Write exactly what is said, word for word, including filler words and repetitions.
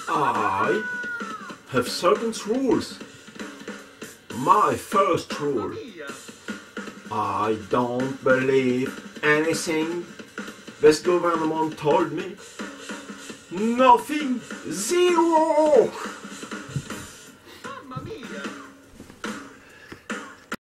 I have certain rules. My first rule: I don't believe anything this government told me. Nothing. Zero.